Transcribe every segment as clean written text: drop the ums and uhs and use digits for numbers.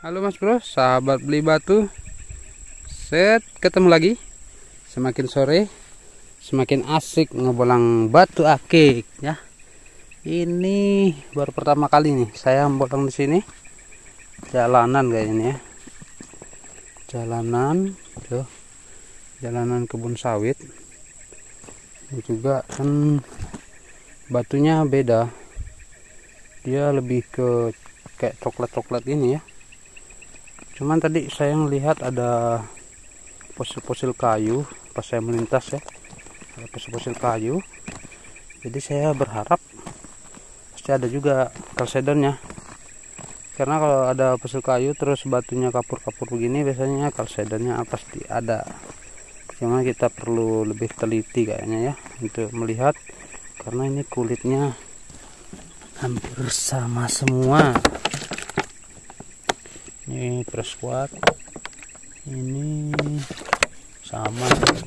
Halo Mas Bro, sahabat beli batu. Set, ketemu lagi. Semakin sore semakin asik ngebolang batu akik ya. Ini baru pertama kali nih saya membolang di sini. Jalanan kayaknya ya. Jalanan, tuh. Jalanan kebun sawit. Ini juga kan batunya beda. Dia lebih ke kayak coklat-coklat ini ya. Cuman tadi saya melihat ada fosil-fosil kayu pas saya melintas ya, ada fosil-fosil kayu. Jadi saya berharap pasti ada juga kalsedonnya, karena kalau ada fosil kayu terus batunya kapur-kapur begini biasanya kalsedonnya pasti ada. Cuma kita perlu lebih teliti kayaknya ya untuk melihat, karena ini kulitnya hampir sama semua. Ini press kuat, ini sama,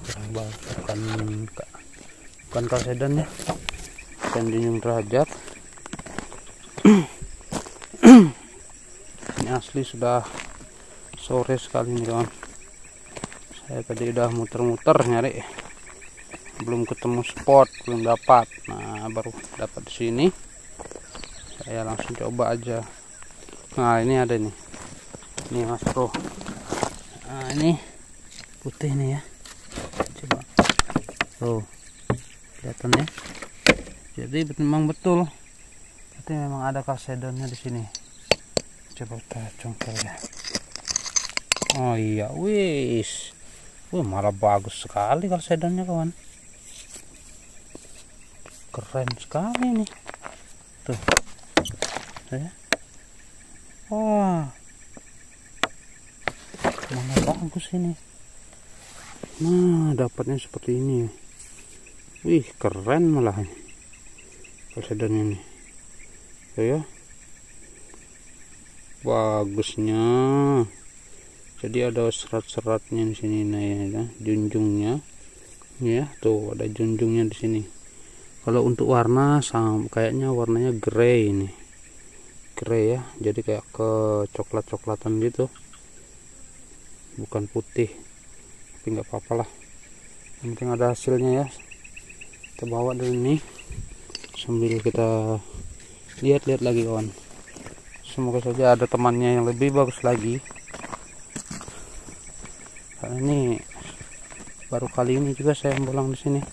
bukan kalsedon ya, bukan junjung derajat. Ini asli sudah sore sekali nih kawan. Saya tadi udah muter-muter nyari, belum ketemu spot, belum dapat. Nah baru dapat di sini, saya langsung coba aja. Nah ini ada nih. Ini Mas Bro, nah ini putih nih ya, coba tuh kelihatan ya. Jadi memang betul, tapi memang ada kalsedonnya di sini. Coba kita congkel ya. Oh iya, wis, malah bagus sekali kalsedonnya kawan, keren sekali nih tuh ya. Wah, mana bagus ini. Nah dapatnya seperti ini. Wih keren malah kalsedonnya nih. Tuh ya, bagusnya. Jadi ada serat-seratnya di sini nih ya, junjungnya ya, tuh ada junjungnya di sini. Kalau untuk warna sama kayaknya warnanya grey ini, grey ya, jadi kayak ke coklat-coklatan gitu, bukan putih. Tapi nggak apa-apa lah, yang penting ada hasilnya ya. Kita bawa dari ini sambil kita lihat-lihat lagi kawan. Semoga saja ada temannya yang lebih bagus lagi, karena ini baru kali ini juga saya membolang di sini.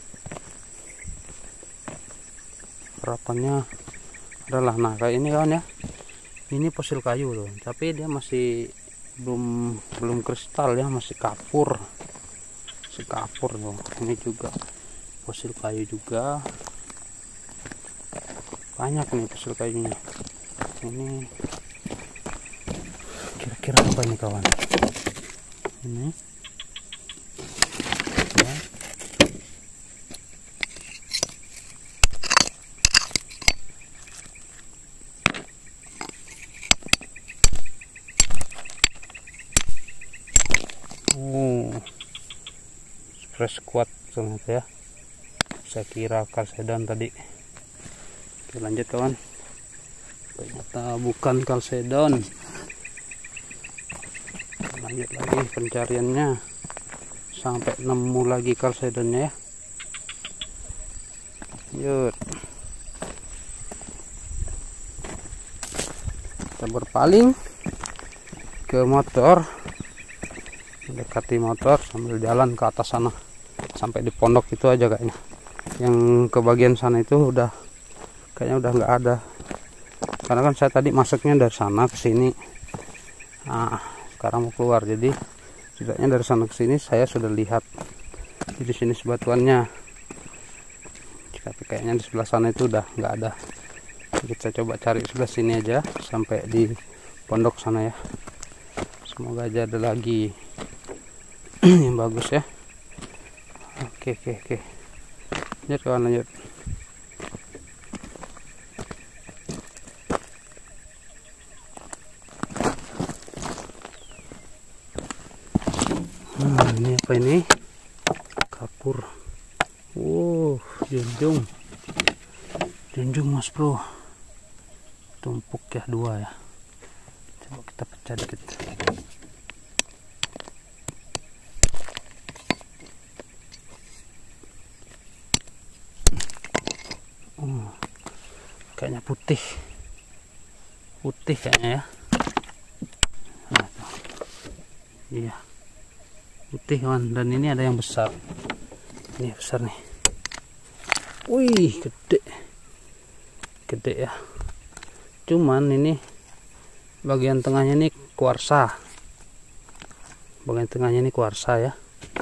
Harapannya adalah nah kayak ini kawan ya. Ini fosil kayu loh, tapi dia masih belum kristal ya, masih kapur loh. Ini juga fosil kayu juga, banyak nih fosil kayunya. Ini kira-kira apa nih kawan? Ini ya. Press kuat ternyata ya, saya kira kalsedon tadi. Oke lanjut kawan, ternyata bukan kalsedon. Lanjut lagi pencariannya sampai nemu lagi kalsedonnya ya. Yuk kita berpaling ke motor, mendekati motor sambil jalan ke atas sana sampai di pondok itu aja kayaknya. Yang ke bagian sana itu udah kayaknya udah nggak ada, karena kan saya tadi masuknya dari sana ke sini. Nah sekarang mau keluar, jadi setidaknya dari sana ke sini saya sudah lihat di sini sebatuannya. Tapi kayaknya di sebelah sana itu udah nggak ada. Jadi saya coba cari sebelah sini aja sampai di pondok sana ya. Semoga aja ada lagi yang bagus ya. Oke. Lanjut kawan, lanjut. Ini apa ini? Kapur. Junjung Mas Bro. Tumpuk ya, dua ya. Coba kita pecah dikit. Kayaknya putih kayaknya ya. Nah, iya putih kawan, dan ini ada yang besar. Ini besar nih. Wih, gede ya. Cuman ini bagian tengahnya ini kuarsa. Bagian tengahnya ini kuarsa ya.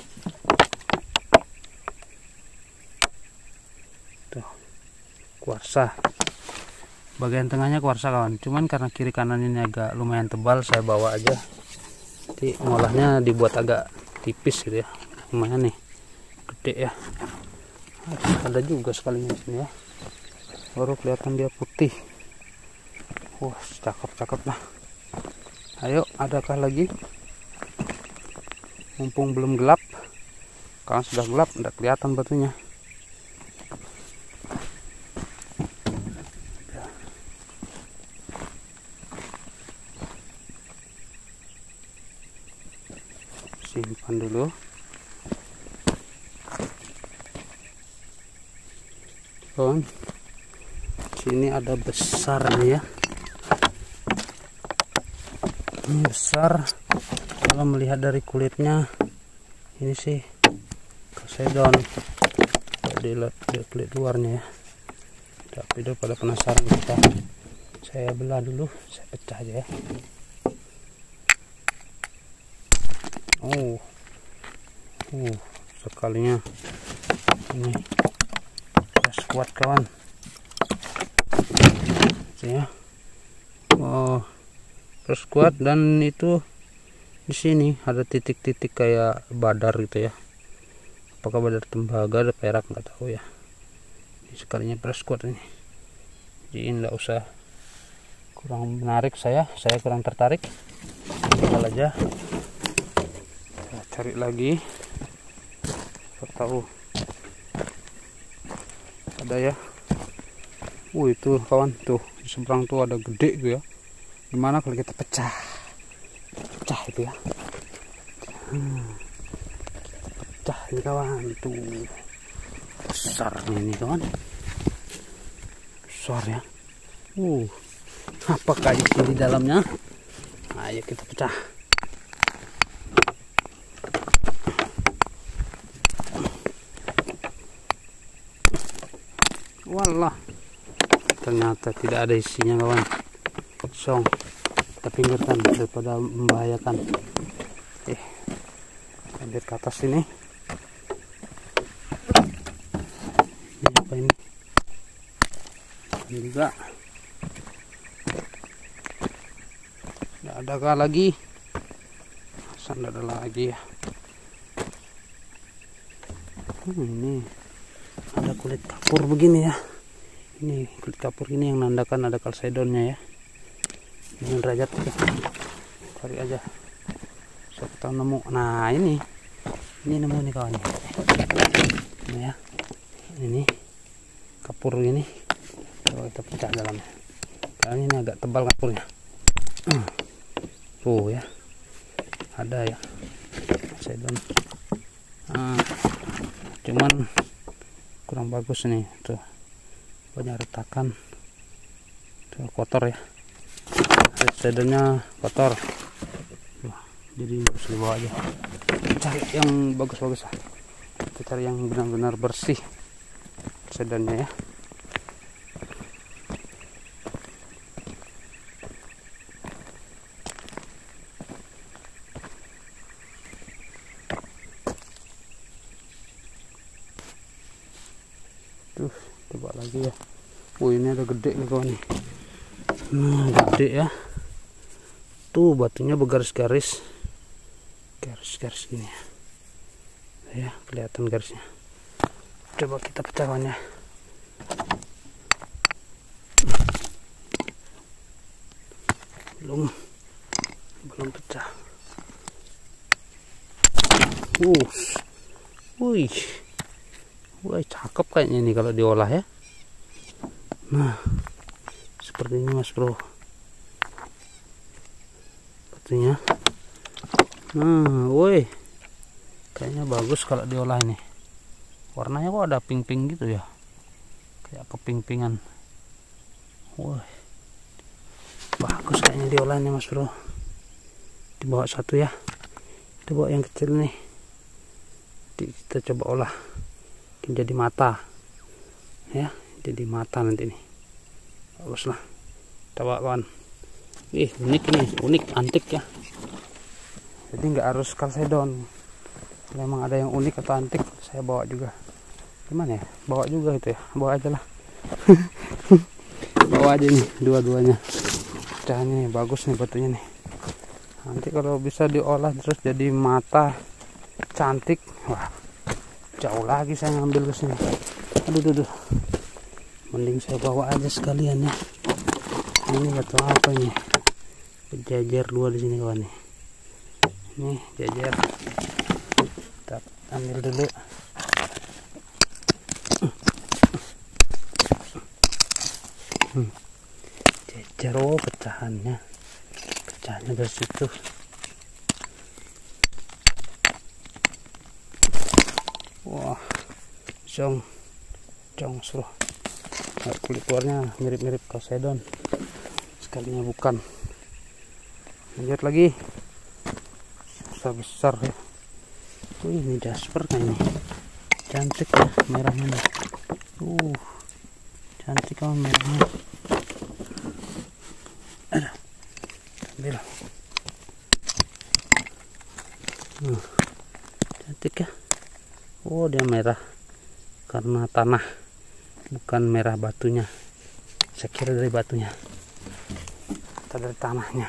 Tuh, kuarsa. Bagian tengahnya kuarsa kawan. Cuman karena kiri kanan ini agak lumayan tebal, saya bawa aja. Jadi ngolahnya dibuat agak tipis gitu ya. Lumayan nih, gede ya. Ada juga sekalinya di sini ya. Baru kelihatan dia putih. Wah, cakep lah. Ayo, adakah lagi? Mumpung belum gelap. Kalau sudah gelap, udah kelihatan batunya. Simpan dulu. Kawan, sini ada besar nih ya. Ini besar. Kalau melihat dari kulitnya, ini sih Calcedon. Dilihat kulit luarnya ya. Tapi daripada penasaran kita, saya belah dulu, saya pecah aja ya. Sekalinya ini kuat kawan. Ya. Terus kuat, dan itu di sini ada titik-titik kayak badar gitu ya. Apakah badar tembaga, ada perak, nggak tahu ya. Ini sekalinya press kuat ini. Jadi nggak usah, kurang menarik saya kurang tertarik. Tinggal aja. Saya cari lagi. Tahu ada ya. Itu kawan, tuh di seberang tuh ada gede tuh ya. Gimana kalau kita pecah itu ya. Pecah ini kawan, tuh besar ini kawan, besar ya. Apakah isi di dalamnya? Ayo kita pecah. Walah, ternyata tidak ada isinya kawan. Kosong. Kita pinggirkan daripada membahayakan. Lihat ke atas ini. Ini apa ini? Ini juga. Tidak adakah lagi? Tidak ada lagi ya. Ini ada kulit kapur begini ya. Ini kulit kapur ini yang menandakan ada Calcedonnya ya. Ini derajat kita cari aja, siapa tahu nemu. Nah ini nemu nih kawan. Ini ya, ini kapur ini. Coba kita pecah dalamnya. Karena ini agak tebal kapurnya. Tuh ya, ada ya Calcedon. Cuman kurang bagus nih, tuh banyak retakan, tuh kotor ya. Calcedonnya kotor. Jadi harus dibawa aja. Cari yang bagus-bagus lah. Kita cari yang benar-benar bersih Calcedonnya ya. Tuh, coba lagi ya. Ini ada gede nih kawan nih. Gede ya. Tuh batunya bergaris-garis, garis-garis gini ya, kelihatan garisnya. Coba kita pecahkannya. Belum pecah. Wih, cakep kayaknya ini kalau diolah ya. Nah, seperti ini mas bro. batunya. Nah, woi, kayaknya bagus kalau diolah ini. Warnanya kok ada pink-pink gitu ya, kayak keping-pingan. Woi, bagus kayaknya diolah ini Mas Bro. Dibawa satu ya, kita bawa yang kecil nih. Kita coba olah jadi mata ya, jadi mata nanti nih. Bagus lah, kita bawa kawan. Unik ini, unik, antik ya. Jadi nggak harus kalsedon. Kalau emang ada yang unik atau antik, saya bawa juga. Gimana ya, bawa juga itu ya, bawa aja lah. Bawa aja nih dua-duanya. Caranya nih bagus nih batunya nih. Nanti kalau bisa diolah terus jadi mata cantik, wah jauh lagi saya ngambil ke sini. Aduh, mending saya bawa aja sekalian ya. Ini batu apa ini? Berjajar dua di sini kawan nih. Ini jajar. Kita ambil dulu. Jajar, oh pecahannya dari situ. Wah, jong seru. Nah, kulit luarnya mirip-mirip kalsedon, sekalinya bukan. Lanjut lagi, besar ya. Ini jasper kayaknya, cantik ya merahnya. Cantik kan merahnya. Ambil. Cantik ya. Oh, dia merah karena tanah, bukan merah batunya. Saya kira dari batunya atau dari tanahnya.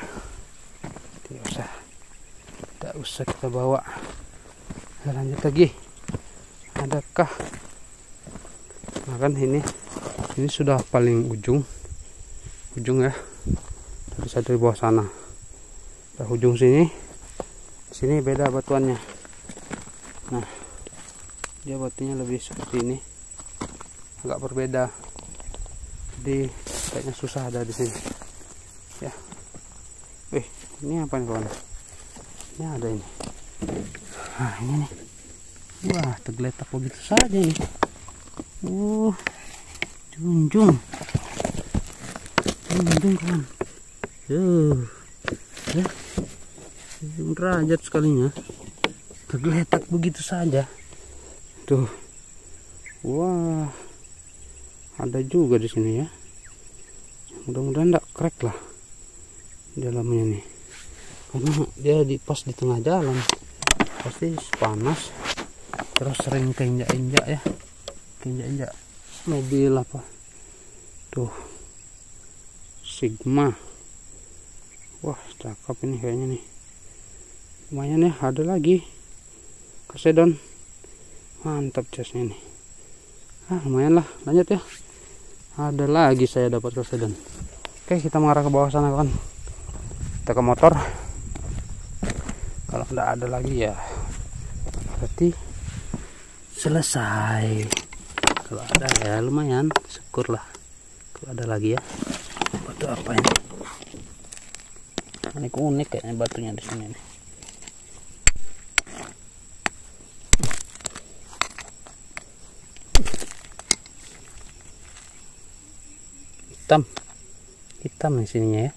Tidak usah kita bawa. Lanjut lagi. Adakah? Nah kan ini sudah paling ujung ya. Tadi saya dari bawah sana. Nah, ujung sini beda batuannya. Nah, dia batunya lebih seperti ini, agak berbeda. Jadi kayaknya susah ada di sini. Ya. Ini apa nih kawan? Ini ada ini. Nah, ini nih. Wah, tergeletak begitu saja nih. Junjung kawan. Derajat sekalinya, tergeletak begitu saja. Tuh, wah, ada juga di sini ya. Mudah-mudahan tidak crack lah dalamnya nih, karena dia pas di tengah jalan, pasti panas, terus sering keinjak-injak ya, keinjak-injak mobil apa. Tuh, Sigma. Wah, cakep ini kayaknya nih. Lumayan ya, ada lagi kalsedon. Mantap jasnya nih. Lumayan lah, lanjut ya. Ada lagi saya dapat kalsedon. Oke, kita mengarah ke bawah sana kan. Kita ke motor. Kalau tidak ada lagi ya berarti selesai. Kalau ada ya lumayan, syukurlah. Kalau ada lagi ya. Batu apa ini? Unik kayaknya batunya di sini nih. Hitam di sininya ya.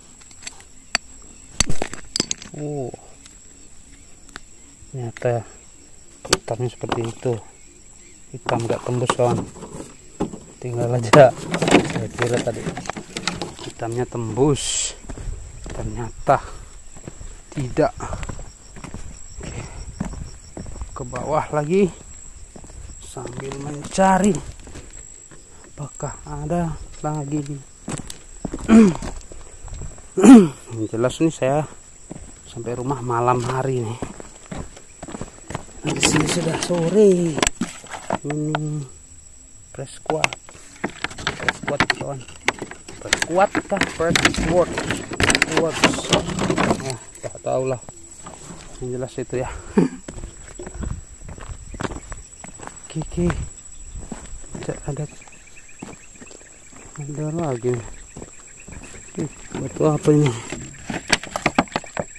Ternyata hitamnya seperti itu. Hitam gak tembus kawan. Tinggal aja. Saya kira tadi hitamnya tembus, ternyata tidak. Oke. Ke bawah lagi sambil mencari apakah ada lagi. Yang jelas nih saya sampai rumah malam hari nih. Nah, di sini sudah sore. Ini press squat kawan. Press squat kah? Press squat. Nah, tak tahu lah. Yang jelas itu ya. Oke. Ada lagi. Batu apa ini?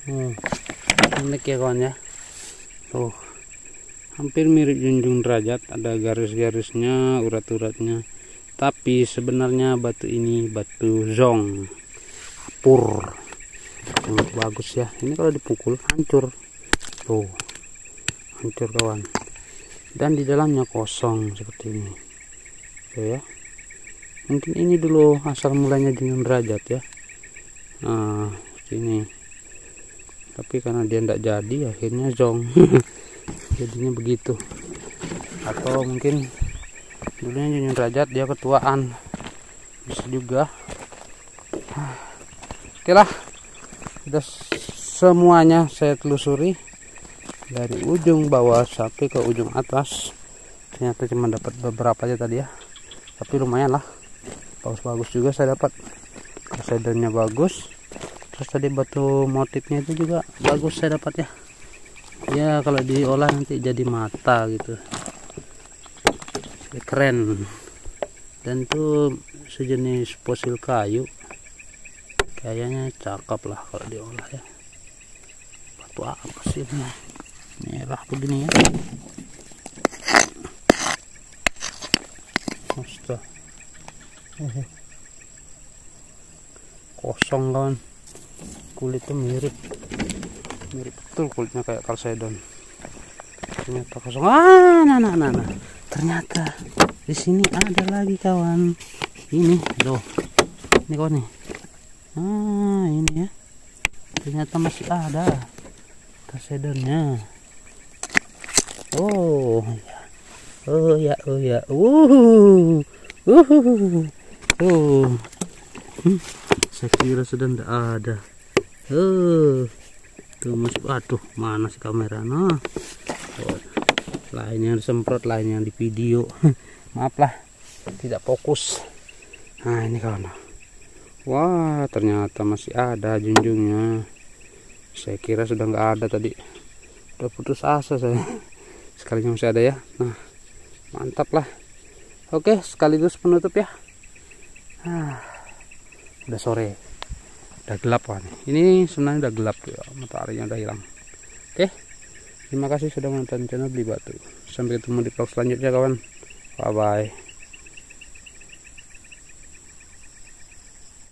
Unik ya kawan ya. Tuh, hampir mirip junjung derajat, ada garis-garisnya, urat-uratnya. Tapi sebenarnya batu ini batu zong, apur, sangat bagus ya. Ini kalau dipukul hancur, tuh, hancur kawan. Dan di dalamnya kosong seperti ini, tuh ya. Mungkin ini dulu asal mulanya junjung derajat ya. Nah, sini. Tapi karena dia tidak jadi, akhirnya zong. Jadinya begitu. Atau mungkin dulunya junjung derajat, dia ketuaan, bisa juga. Oke lah, sudah semuanya saya telusuri dari ujung bawah sampai ke ujung atas. Ternyata cuma dapat beberapa aja tadi ya, tapi lumayan lah, bagus-bagus juga saya dapat. Kalsedonnya bagus, terus tadi batu motifnya itu juga bagus saya dapat ya. Ya kalau diolah nanti jadi mata gitu, keren. Dan itu sejenis fosil kayu, kayaknya cakep lah kalau diolah ya. Batu apa sih ini, merah begini ya. Astaga, kosong kawan, kulitnya mirip betul, kulitnya kayak kalsedon. Ternyata kosong. Nah. Ternyata di sini ada lagi kawan. Ini loh, ini kawan nih. Ini ya. Ternyata masih ada kalsedonnya. Oh ya. Saya kira sudah tidak ada. Tuh masih, aduh, mana sih kamera? Nah, lain yang disemprot, lain yang di video. Maaf lah, tidak fokus. Nah ini kawan. Wah, ternyata masih ada junjungnya. Saya kira sudah nggak ada tadi. Udah putus asa saya. Sekalinya masih ada ya. Nah, mantap lah. Oke, sekaligus penutup ya. Udah sore, udah gelap kan. Ini sebenarnya udah gelap ya, mataharinya udah hilang. Oke, terima kasih sudah menonton channel Beli Batu. Sampai ketemu di vlog selanjutnya kawan. Bye bye.